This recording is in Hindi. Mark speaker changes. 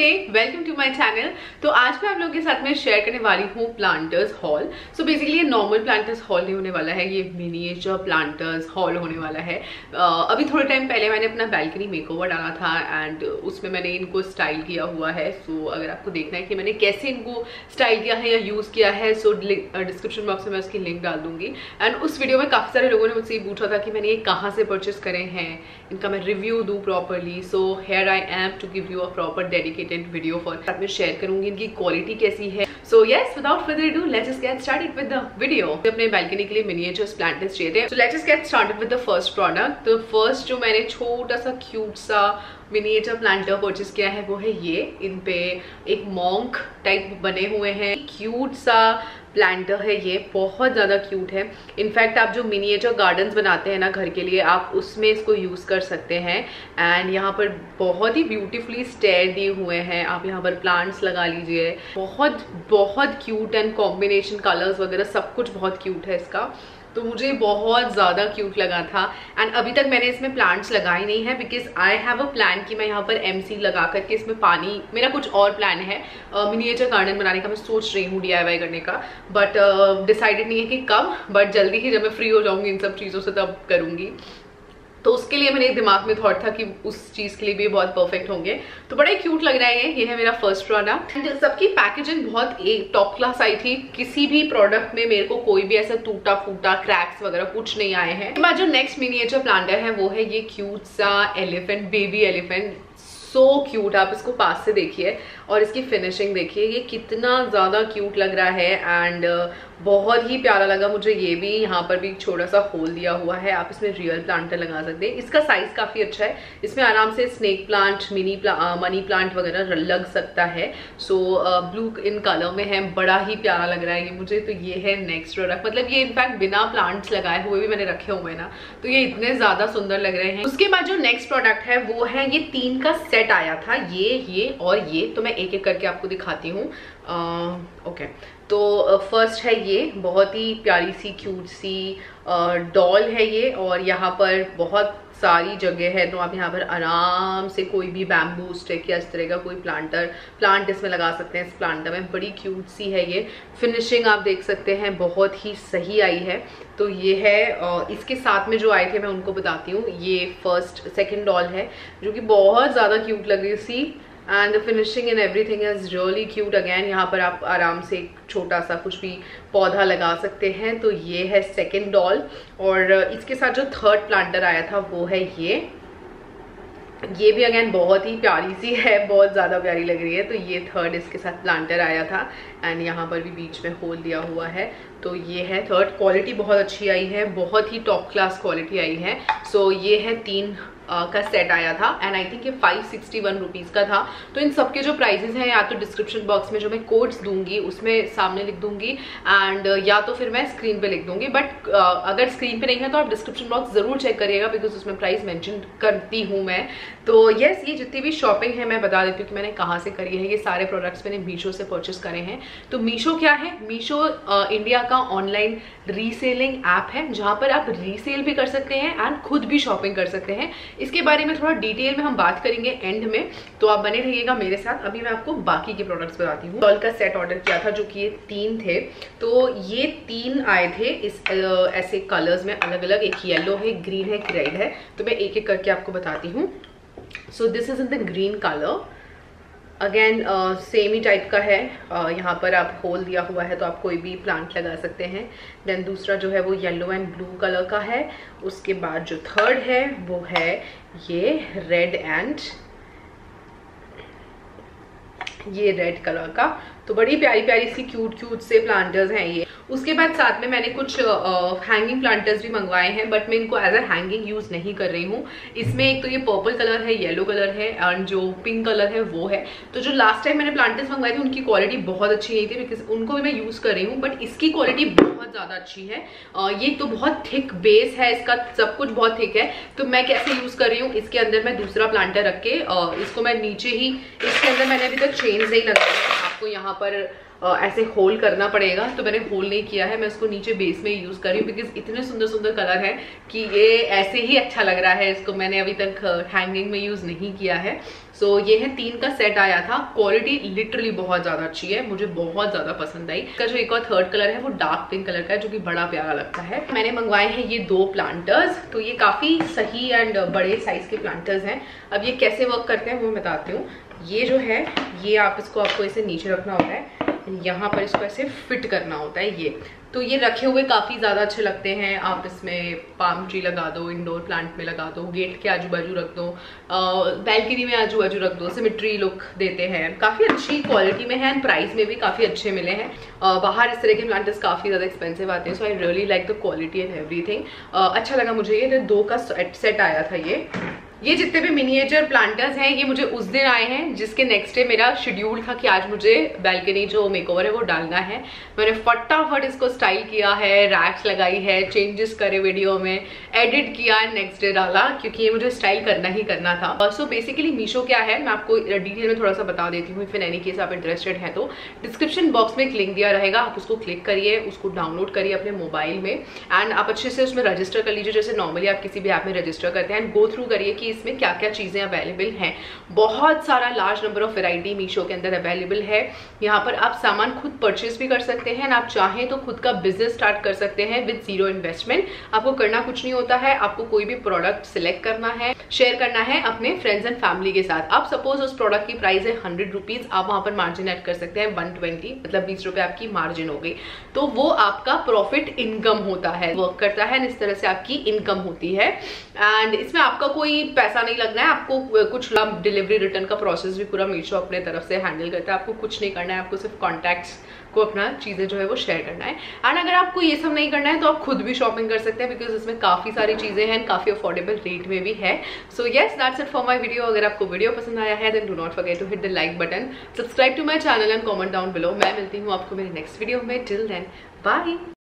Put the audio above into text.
Speaker 1: नमस्ते, वेलकम टू माय चैनल। तो आज मैं आप लोगों के साथ में शेयर करने वाली हूँ प्लांटर्स हॉल। सो बेसिकली ये नॉर्मल प्लांटर्स हॉल नहीं होने वाला है, ये मिनिएचर प्लांटर्स हॉल होने वाला है। अभी थोड़े टाइम पहले मैंने अपना बैल्कनी मेकओवर डाला था एंड उसमें मैंने इनको स्टाइल किया हुआ है। सो अगर आपको देखना है कि मैंने कैसे इनको स्टाइल किया है या यूज़ किया है, सो डिस्क्रिप्शन बॉक्स में मैं उसकी लिंक डाल दूंगी। एंड उस वीडियो में काफ़ी सारे लोगों ने मुझसे ये पूछा था कि मैंने ये कहाँ से परचेस करे हैं, इनका मैं रिव्यू दूँ properly. So here I am to give you a proper dedicated video for साथ में शेयर करूंगी इनकी क्वालिटी कैसी है। So yes, without further ado let's just get started with the video. अपने बैल्कनी के लिए मिनिएचर्स प्लांटर्स चाहिए थे, so let's just get started with the first product. तो फर्स्ट जो मैंने छोटा सा क्यूट सा मिनिएचर प्लांटर परचेस किया है वो है ये। इन पे एक मॉन्क टाइप बने हुए हैं, क्यूट सा प्लांटर है ये, बहुत ज़्यादा क्यूट है। इनफैक्ट आप जो मिनिएचर गार्डन्स बनाते हैं ना घर के लिए, आप उसमें इसको यूज़ कर सकते हैं। एंड यहाँ पर बहुत ही ब्यूटीफुली स्टेयर दिए हुए हैं, आप यहाँ पर प्लांट्स लगा लीजिए। बहुत बहुत क्यूट एंड कॉम्बिनेशन कलर्स वगैरह सब कुछ बहुत क्यूट है इसका, तो मुझे बहुत ज़्यादा क्यूट लगा था। एंड अभी तक मैंने इसमें प्लांट्स लगाए नहीं है because I have a plan कि मैं यहाँ पर एमसी लगा करके इसमें पानी, मेरा कुछ और प्लान है मिनिएचर गार्डन बनाने का। मैं सोच रही हूँ DIY करने का, बट डिसाइडेड नहीं है कि कब, बट जल्दी ही जब मैं फ्री हो जाऊँगी इन सब चीज़ों से तब करूँगी। तो उसके लिए मेरे दिमाग में थॉट था कि उस चीज़ के लिए भी बहुत परफेक्ट होंगे। तो बड़ा ही क्यूट लग रहा है ये है मेरा फर्स्ट प्रोडक्ट। एंड सबकी पैकेजिंग बहुत टॉप क्लास आई थी, किसी भी प्रोडक्ट में मेरे को कोई भी ऐसा टूटा फूटा क्रैक्स वगैरह कुछ नहीं आए हैं। तो जो नेक्स्ट मिनिएचर प्लांटर है वो है ये क्यूट सा elephant, baby elephant. So cute, आप इसको पास से देखिए और इसकी फिनिशिंग देखिए, ये कितना ज़्यादा क्यूट लग रहा है। एंड बहुत ही प्यारा लगा मुझे ये भी। यहाँ पर भी छोटा सा होल दिया हुआ है, आप इसमें रियल प्लांटर लगा सकते हैं। इसका साइज काफ़ी अच्छा है, इसमें आराम से स्नेक प्लांट, मनी प्लांट वगैरह लग सकता है। सो ब्लू इन कलर में है, बड़ा ही प्यारा लग रहा है ये मुझे। तो ये है नेक्स्ट प्रोडक्ट, मतलब ये इनफैक्ट बिना प्लांट्स लगाए हुए भी मैंने रखे हुए ना, तो ये इतने ज़्यादा सुंदर लग रहे हैं। उसके बाद जो नेक्स्ट प्रोडक्ट है वो है ये 3 का सेट आया था, ये और ये। तो मैं एक एक करके आपको दिखाती हूँ। ओके, तो फर्स्ट है ये बहुत ही प्यारी सी क्यूट सी डॉल है ये, और यहाँ पर बहुत सारी जगह है, तो आप यहाँ पर आराम से कोई भी बैम्बू स्टिक या इस तरह का कोई प्लांट इसमें लगा सकते हैं। इस प्लांटर में बड़ी क्यूट सी है ये, फिनिशिंग आप देख सकते हैं बहुत ही सही आई है। तो ये है, इसके साथ में जो आए थे मैं उनको बताती हूँ। ये सेकंड डॉल है जो कि बहुत ज़्यादा क्यूट लग रही सी, and the finishing and everything is really cute. Again यहाँ पर आप आराम से एक छोटा सा कुछ भी पौधा लगा सकते हैं। तो ये है सेकंड डॉल, और इसके साथ जो थर्ड प्लांटर आया था वो है ये भी अगेन बहुत ही प्यारी सी है, बहुत ज़्यादा प्यारी लग रही है। तो ये थर्ड इसके साथ प्लांटर आया था, एंड यहाँ पर भी बीच में होल दिया हुआ है। तो ये है थर्ड, क्वालिटी बहुत अच्छी आई है, बहुत ही टॉप क्लास क्वालिटी आई है। सो ये है 3 का सेट आया था, एंड आई थिंक ये 561 रुपीज़ का था। तो इन सबके जो प्राइजेस हैं या तो डिस्क्रिप्शन बॉक्स में जो मैं कोड्स दूंगी उसमें सामने लिख दूंगी, एंड या तो फिर मैं स्क्रीन पे लिख दूंगी। बट अगर स्क्रीन पे नहीं है तो आप डिस्क्रिप्शन बॉक्स ज़रूर चेक करिएगा बिकॉज उसमें प्राइस मेंशन करती हूँ मैं। तो यस, ये जितनी भी शॉपिंग है मैं बता देती हूँ कि मैंने कहाँ से करी है। ये सारे प्रोडक्ट्स मैंने मीशो से परचेस करे हैं। तो मीशो क्या है? मीशो इंडिया का ऑनलाइन रीसेलिंग ऐप है जहाँ पर आप रीसेल भी कर सकते हैं एंड खुद भी शॉपिंग कर सकते हैं। इसके बारे में थोड़ा डिटेल में हम बात करेंगे एंड में, तो आप बने रहिएगा मेरे साथ। अभी मैं आपको बाकी के प्रोडक्ट्स बताती हूँ। डॉल का सेट ऑर्डर किया था जो कि ये 3 थे। तो ये 3 आए थे इस ऐसे कलर्स में अलग अलग, एक येलो है, एक ग्रीन है, एक रेड है। तो मैं एक एक करके आपको बताती हूँ। So this is in the green colour, again same ही टाइप का है। यहाँ पर आप होल दिया हुआ है तो आप कोई भी प्लांट लगा सकते हैं। देन दूसरा जो है वो येलो एंड ब्लू कलर का है। उसके बाद जो थर्ड है वो है ये रेड कलर का। तो बड़ी प्यारी प्यारी सी क्यूट से प्लांटर्स हैं ये। उसके बाद साथ में मैंने कुछ हैंगिंग प्लांटर्स भी मंगवाए हैं, बट मैं इनको एज अ हैंगिंग यूज़ नहीं कर रही हूँ। इसमें एक तो ये पर्पल कलर है, येलो कलर है, एंड जो पिंक कलर है वो है। तो जो लास्ट टाइम मैंने प्लांटर्स मंगवाए थे उनकी क्वालिटी बहुत अच्छी नहीं थी बिकॉज उनको भी मैं यूज़ कर रही हूँ, बट इसकी क्वालिटी बहुत ज़्यादा अच्छी है। ये तो बहुत थिक बेस है इसका, सब कुछ बहुत थिक है। तो मैं कैसे यूज़ कर रही हूँ, इसके अंदर मैं दूसरा प्लांटर रख के इसको मैं नीचे ही, इसके अंदर मैंने अभी तक चेन्स नहीं लगाई है। आपको यहाँ पर ऐसे होल करना पड़ेगा, तो मैंने होल नहीं किया है, मैं इसको नीचे बेस में यूज कर रही हूँ बिकॉज इतने सुंदर सुंदर कलर है कि ये ऐसे ही अच्छा लग रहा है। इसको मैंने अभी तक हैंगिंग में यूज नहीं किया है। सो ये है 3 का सेट आया था। क्वालिटी लिटरली बहुत ज्यादा अच्छी है, मुझे बहुत ज्यादा पसंद आई। इसका जो एक और थर्ड कलर है वो डार्क पिंक कलर का है, जो कि बड़ा प्यारा लगता है। मैंने मंगवाए हैं ये 2 प्लांटर्स, तो ये काफी सही एंड बड़े साइज के प्लांटर्स हैं। अब ये कैसे वर्क करते हैं वो मैं बताती हूँ। ये जो है ये आपको ऐसे नीचे रखना होता है, यहाँ पर इसको ऐसे फिट करना होता है। ये तो ये रखे हुए काफ़ी ज़्यादा अच्छे लगते हैं। आप इसमें पाम ट्री लगा दो, इंडोर प्लांट में लगा दो, गेट के आजू बाजू रख दो, बैल्कनी में आजू बाजू रख दो, सिमेट्री लुक देते हैं। काफ़ी अच्छी क्वालिटी में है एंड प्राइस में भी काफ़ी अच्छे मिले हैं। बाहर इस तरह के प्लांटर्स काफ़ी ज़्यादा एक्सपेंसिव आते हैं, so I really like the quality and everything. अच्छा लगा मुझे। ये 2 का सेट आया था। ये जितने भी मिनिएचर प्लांटर्स हैं ये मुझे उस दिन आए हैं जिसके नेक्स्ट डे मेरा शेड्यूल था कि आज मुझे बैल्कनी जो मेकओवर है वो डालना है। मैंने फटाफट इसको स्टाइल किया है, रैक्स लगाई है, चेंजेस करे वीडियो में, एडिट किया, नेक्स्ट डे डाला, क्योंकि ये मुझे स्टाइल करना ही करना था। सो बेसिकली मीशो क्या है मैं आपको डिटेल में थोड़ा सा बता देती हूँ। फिर एनी केस आप इंटरेस्टेड हैं तो डिस्क्रिप्शन बॉक्स में एक लिंक दिया रहेगा, आप उसको क्लिक करिए, उसको डाउनलोड करिए अपने मोबाइल में एंड आप अच्छे से उसमें रजिस्टर कर लीजिए, जैसे नॉर्मली आप किसी भी ऐप में रजिस्टर करते हैं, एंड गो थ्रू करिए कि इसमें क्या क्या चीजें अवेलेबल हैं। बहुत सारा large number of variety Meesho के अंदर अवेलेबल है। यहाँ पर आप सामान खुद परचेज भी कर सकते हैं, आप चाहें तो खुद का बिजनेस स्टार्ट कर सकते हैं विद 0 इन्वेस्टमेंट। आपको करना कुछ नहीं होता है, आपको कोई भी प्रोडक्ट सिलेक्ट करना है, शेयर करना है अपने फ्रेंड्स एंड फैमिली के साथ। आप सपोज उस प्रोडक्ट की प्राइस है 100 रुपीज, आप वहां पर मार्जिन ऐड कर सकते हैं 120, मतलब 20 रुपए आपकी मार्जिन हो गई, तो वो आपका प्रॉफिट इनकम होता है, वर्क करता है, इस तरह से आपकी इनकम होती है। एंड इसमें आपका कोई पैसा नहीं लगना है, आपको कुछ डिलीवरी रिटर्न का प्रोसेस भी पूरा मीशो अपने तरफ से हैंडल करता है। आपको कुछ नहीं करना है, आपको सिर्फ कॉन्टैक्ट्स को अपना चीजें जो है वो शेयर करना है। एंड अगर आपको ये सब नहीं करना है तो आप खुद भी शॉपिंग कर सकते हैं बिकॉज इसमें काफी सारी चीजें हैं, काफी अफोर्डेबल रेट में भी है। So yes, that's it for my video. अगर आपको वीडियो पसंद आया है then do not forget to hit the like button, subscribe to my channel and comment down below. मैं मिलती हूँ आपको मेरे नेक्स्ट वीडियो में। Till then bye.